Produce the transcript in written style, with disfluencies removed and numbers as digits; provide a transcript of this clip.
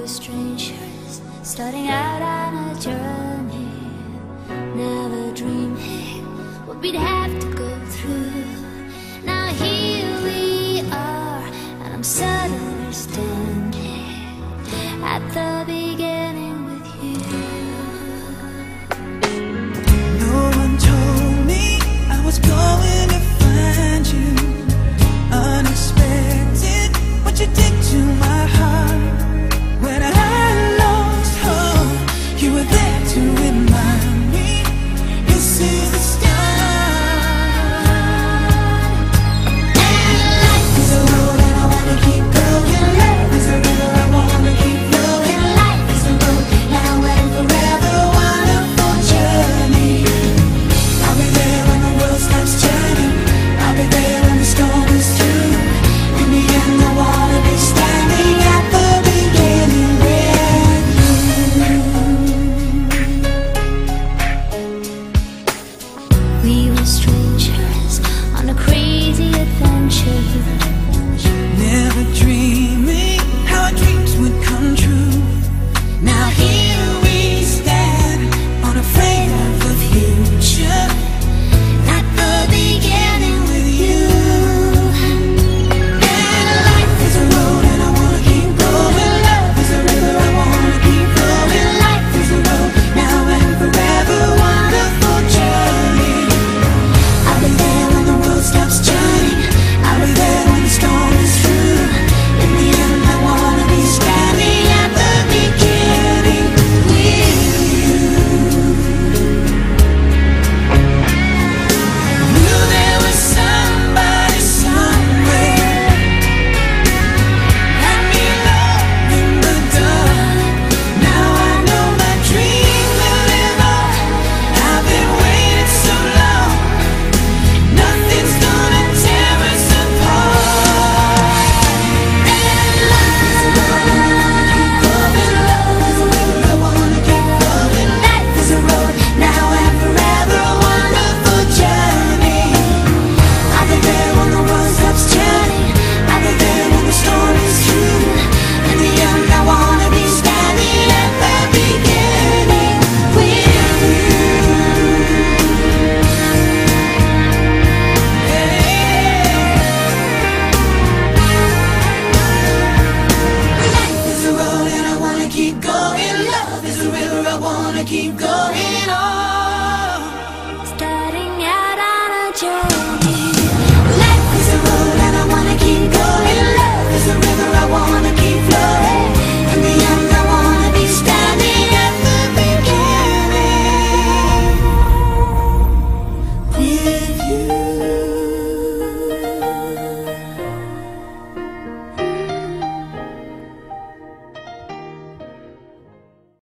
strangers, starting out on a journey, never dreaming what we'd have to go through. Now here we are, and I'm suddenly standing at the beginning with you. No one told me I was going to find you. Unexpected, what you did to my heart. When I lost hope, you were there to remind me this is the start. And life is a road and I wanna keep going. Love is a river I wanna keep flowing. Life is a road now and forever, wonderful journey. I'll be there when the world stops turning. I'll be there when the storm is through. In the end I wanna be standing at the beginning with you. We were strangers on a crazy adventure, never dreaming how our dreams would come true. Now here we stand, unafraid of the future, at the beginning with you. And life is a road and I wanna keep going. Love is a river I wanna keep flowing. Life is a road now and forever, wonderful journey. I'll be there when the world stops turning. I'll be there when the storm is through. In the end I wanna be standing at the beginning with you. Knew there was somebody somewhere, had me alone in the dark. Now I know my dream will live on. I've been waiting so long, nothing's gonna tear us apart. And life is a road and I wanna keep going. Love is a river I wanna keep flowing. Life is a road now and forever, wonderful journey. I'll be there when the world stops turning. I'll be there when the storm is through. In the end I wanna be standing at the beginning with you. Life is a road and I wanna keep going. Love is a river I wanna keep going on.